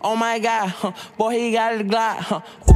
Oh my God, boy, he got a Glock.